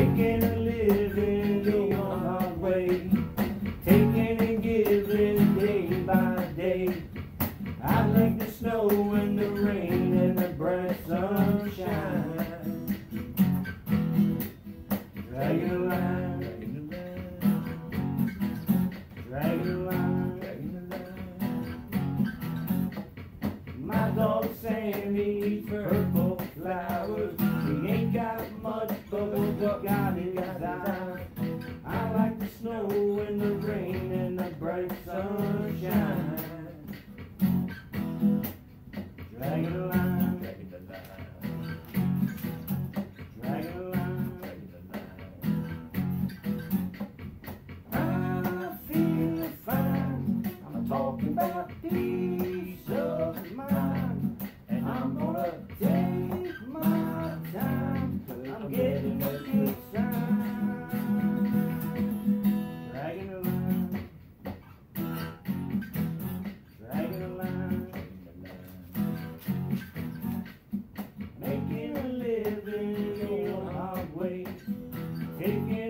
making a living the hard way, taking and giving day by day. I like the snow and the rain and the bright sunshine. Dragging a line, dragging a line, dragging a line. My dog Sammy eats purple flowers. He ain't got much, but what got his eye. I like the snow and the rain and the bright sunshine. Dragging a line, dragging a line, dragging a line, dragging a line. I feel fine. I'm talking about peace of mind, and I'm gonna take my time. I'm getting a good sign. Dragging a line, dragging a line. Making a living the hard way, taking